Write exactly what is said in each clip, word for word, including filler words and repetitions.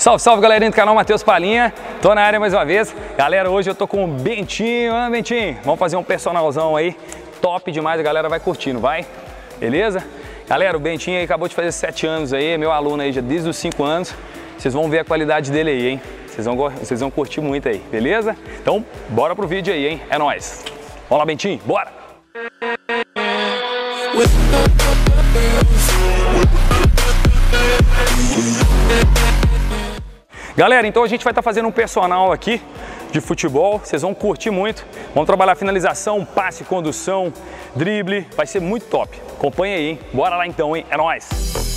Salve, salve galerinha do canal Matheus Palinha, tô na área mais uma vez. Galera, hoje eu tô com o Bentinho, ah, Bentinho, vamos fazer um personalzão aí, top demais, a galera vai curtindo, vai? Beleza? Galera, o Bentinho aí acabou de fazer sete anos aí, é meu aluno aí já desde os cinco anos, vocês vão ver a qualidade dele aí, hein? Vocês vão, vocês vão curtir muito aí, beleza? Então, bora pro vídeo aí, hein? É nóis! Vamos lá, Bentinho, bora! Galera, então a gente vai estar fazendo um personal aqui de futebol, vocês vão curtir muito. Vamos trabalhar finalização, passe, condução, drible, vai ser muito top. Acompanha aí, hein? Bora lá então, hein? É nóis!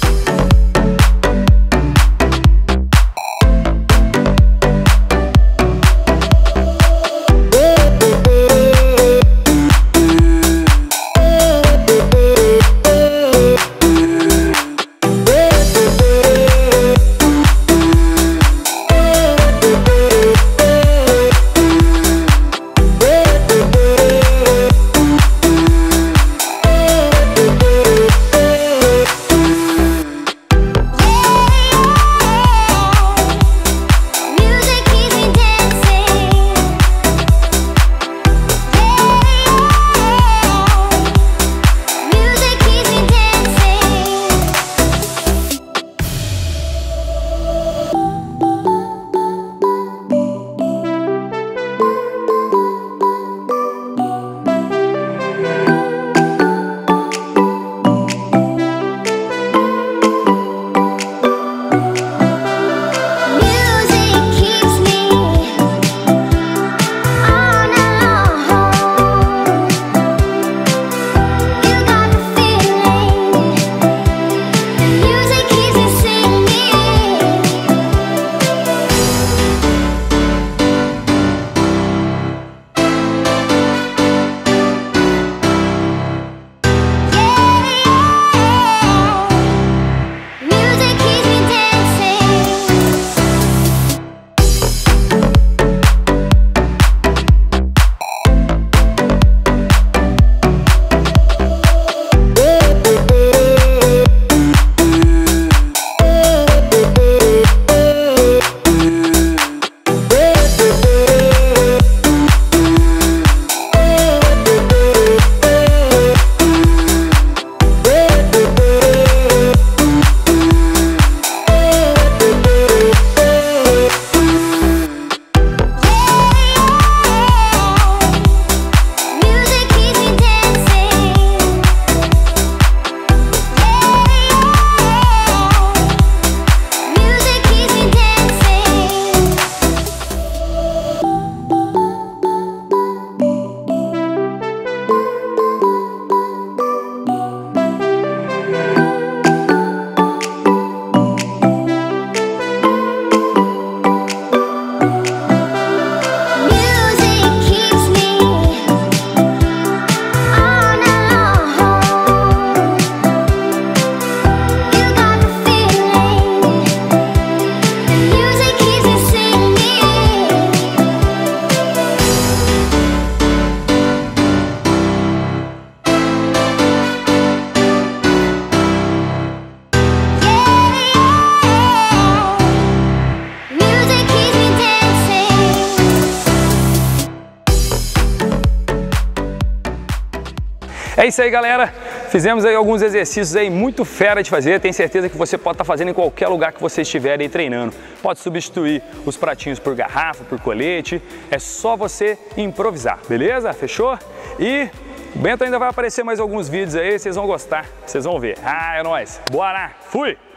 É isso aí, galera, fizemos aí alguns exercícios aí muito fera de fazer, tenho certeza que você pode estar fazendo em qualquer lugar que você estiver aí treinando. Pode substituir os pratinhos por garrafa, por colete, é só você improvisar, beleza? Fechou? E o Bento ainda vai aparecer mais alguns vídeos aí, vocês vão gostar, vocês vão ver. Ah, é nóis, bora, fui!